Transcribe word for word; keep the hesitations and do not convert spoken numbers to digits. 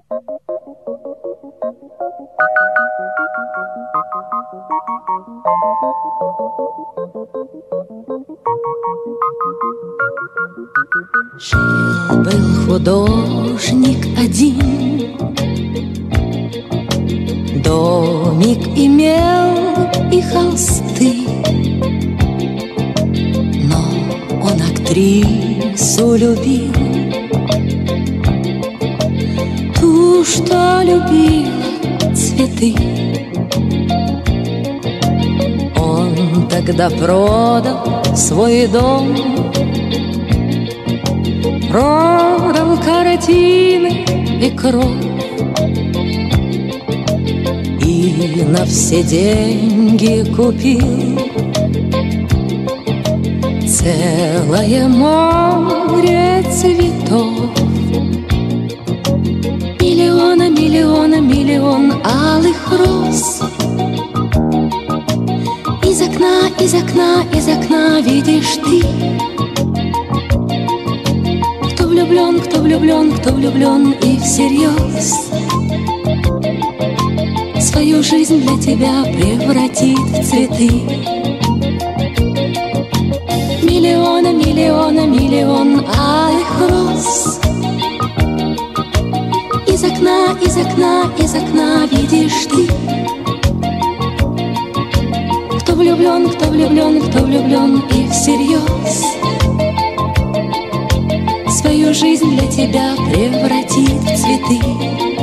Жил-был художник один, домик имел и холсты, но он актрису любил, ту, что любила цветы. Он тогда продал свой дом, продал картины и кровь, и на все деньги купил целое море цветов. Миллиона, миллиона, миллион алых роз. Из окна, из окна, из окна видишь ты. Кто влюблен, кто влюблен, кто влюблен и всерьез свою жизнь для тебя превратит в цветы. Миллиона, миллиона, миллион алых роз. Из окна, из окна, из окна видишь ты. Кто влюблен, кто влюблен, кто влюблен и всерьез свою жизнь для тебя превратит в цветы.